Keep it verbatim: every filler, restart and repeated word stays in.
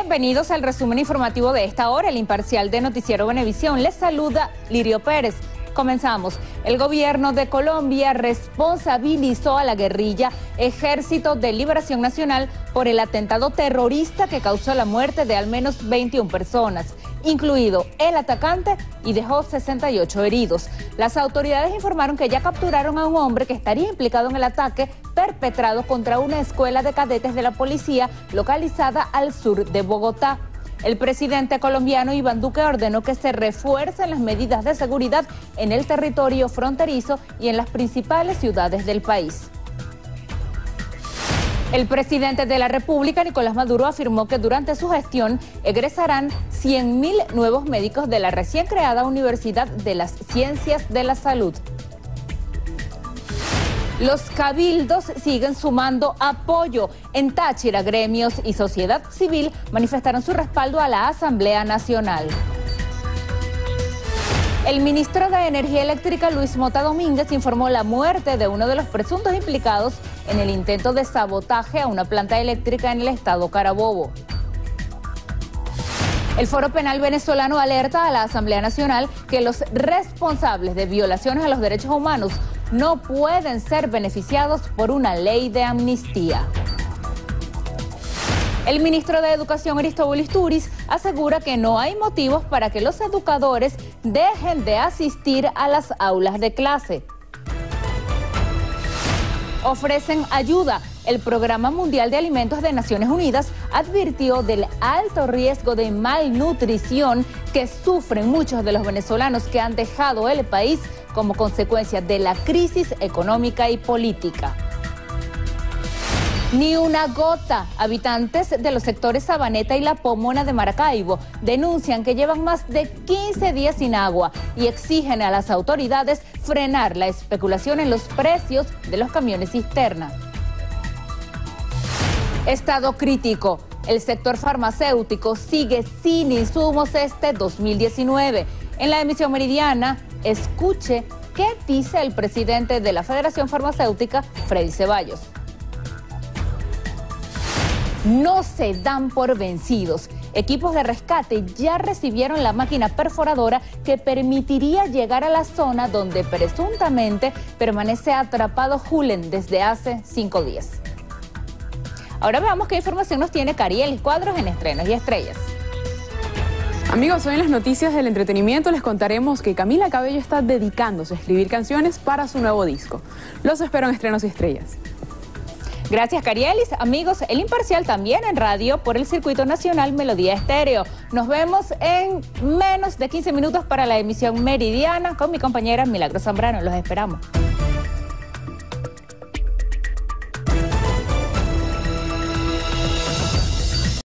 Bienvenidos al resumen informativo de esta hora, el imparcial de Noticiero Venevisión. Les saluda Lirio Pérez. Comenzamos. El gobierno de Colombia responsabilizó a la guerrilla Ejército de Liberación Nacional por el atentado terrorista que causó la muerte de al menos veintiuna personas, incluido el atacante, y dejó sesenta y ocho heridos. Las autoridades informaron que ya capturaron a un hombre que estaría implicado en el ataque perpetrado contra una escuela de cadetes de la policía localizada al sur de Bogotá. El presidente colombiano Iván Duque ordenó que se refuercen las medidas de seguridad en el territorio fronterizo y en las principales ciudades del país. El presidente de la República, Nicolás Maduro, afirmó que durante su gestión egresarán cien mil nuevos médicos de la recién creada Universidad de las Ciencias de la Salud. Los cabildos siguen sumando apoyo. En Táchira, gremios y sociedad civil manifestaron su respaldo a la Asamblea Nacional. El ministro de Energía Eléctrica, Luis Mota Domínguez, informó la muerte de uno de los presuntos implicados en el intento de sabotaje a una planta eléctrica en el estado Carabobo. El Foro Penal venezolano alerta a la Asamblea Nacional que los responsables de violaciones a los derechos humanos no pueden ser beneficiados por una ley de amnistía. El ministro de Educación, Aristóbulo Isturiz, asegura que no hay motivos para que los educadores dejen de asistir a las aulas de clase. Ofrecen ayuda. El Programa Mundial de Alimentos de Naciones Unidas advirtió del alto riesgo de malnutrición que sufren muchos de los venezolanos que han dejado el país como consecuencia de la crisis económica y política. Ni una gota. Habitantes de los sectores Sabaneta y La Pomona de Maracaibo denuncian que llevan más de quince días sin agua y exigen a las autoridades frenar la especulación en los precios de los camiones cisterna. Estado crítico. El sector farmacéutico sigue sin insumos este dos mil diecinueve. En la emisión meridiana, escuche qué dice el presidente de la Federación Farmacéutica, Freddy Ceballos. No se dan por vencidos. Equipos de rescate ya recibieron la máquina perforadora que permitiría llegar a la zona donde presuntamente permanece atrapado Julen desde hace cinco días. Ahora veamos qué información nos tiene Cariel Cuadros en Estrenos y Estrellas. Amigos, hoy en las noticias del entretenimiento les contaremos que Camila Cabello está dedicándose a escribir canciones para su nuevo disco. Los espero en Estrenos y Estrellas. Gracias, Carielis. Amigos, El Imparcial también en radio por el Circuito Nacional Melodía Estéreo. Nos vemos en menos de quince minutos para la emisión meridiana con mi compañera Milagro Zambrano. Los esperamos.